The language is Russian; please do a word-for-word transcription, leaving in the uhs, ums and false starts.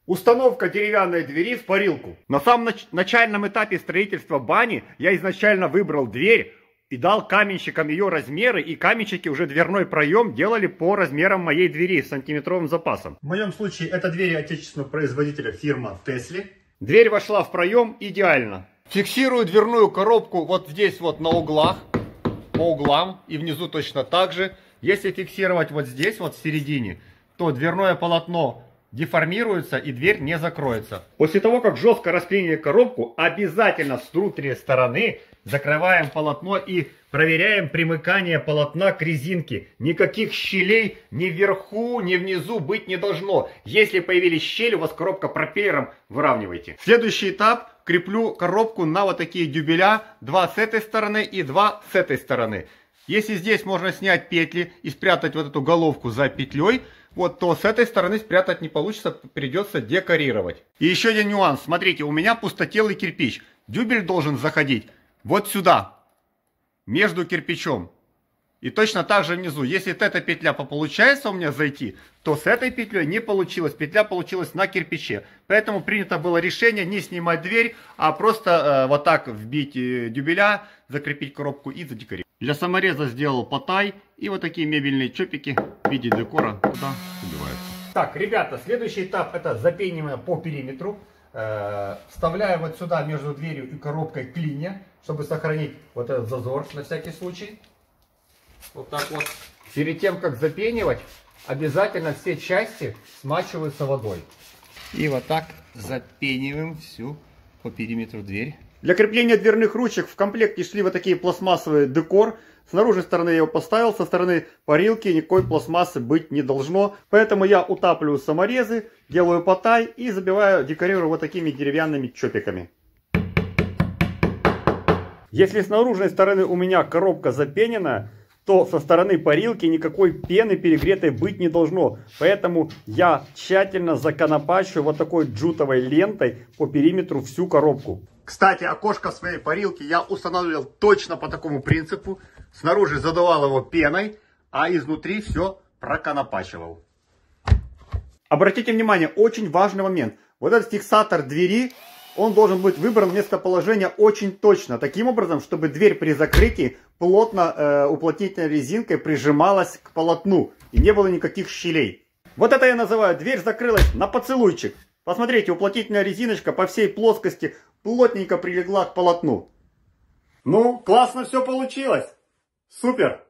Установка деревянной двери в парилку. На самом нач начальном этапе строительства бани я изначально выбрал дверь и дал каменщикам ее размеры, и каменщики уже дверной проем делали по размерам моей двери с сантиметровым запасом. В моем случае это двери отечественного производителя фирма Тесли. Дверь вошла в проем идеально. Фиксирую дверную коробку вот здесь вот на углах, по углам, и внизу точно так же. Если фиксировать вот здесь вот в середине, то дверное полотно деформируется и дверь не закроется. После того, как жестко расклеили коробку, обязательно с внутренней стороны закрываем полотно и проверяем примыкание полотна к резинке. Никаких щелей ни вверху, ни внизу быть не должно. Если появились щели, у вас коробка пропеллером, выравнивайте. Следующий этап. Креплю коробку на вот такие дюбеля. Два с этой стороны и два с этой стороны. Если здесь можно снять петли и спрятать вот эту головку за петлей, вот, то с этой стороны спрятать не получится, придется декорировать. И еще один нюанс. Смотрите, у меня пустотелый кирпич. Дюбель должен заходить вот сюда, между кирпичом. И точно так же внизу. Если эта петля получается у меня зайти, то с этой петлей не получилось. Петля получилась на кирпиче. Поэтому принято было решение не снимать дверь, а просто э, вот так вбить э, дюбеля, закрепить коробку и задекорировать. Для самореза сделал потай и вот такие мебельные чопики в виде декора туда убиваются. Так, ребята, следующий этап это запенивание по периметру. Э, вставляю вот сюда между дверью и коробкой клинья, чтобы сохранить вот этот зазор на всякий случай. Вот так вот. Перед тем, как запенивать, обязательно все части смачиваются водой. И вот так запениваем всю по периметру дверь. Для крепления дверных ручек в комплекте шли вот такие пластмассовые декор. С наружной стороны я его поставил, со стороны парилки никакой пластмассы быть не должно. Поэтому я утапливаю саморезы, делаю потай и забиваю, декорирую вот такими деревянными чопиками. Если с наружной стороны у меня коробка запенена, то со стороны парилки никакой пены перегретой быть не должно. Поэтому я тщательно законопачиваю вот такой джутовой лентой по периметру всю коробку. Кстати, окошко в своей парилке я устанавливал точно по такому принципу. Снаружи задувал его пеной, а изнутри все проконопачивал. Обратите внимание, очень важный момент. Вот этот фиксатор двери, он должен быть выбран местоположение очень точно. Таким образом, чтобы дверь при закрытии плотно э, уплотнительной резинкой прижималась к полотну. И не было никаких щелей. Вот это я называю, дверь закрылась на поцелуйчик. Посмотрите, уплотнительная резиночка по всей плоскости плотненько прилегла к полотну. Ну, классно все получилось. Супер!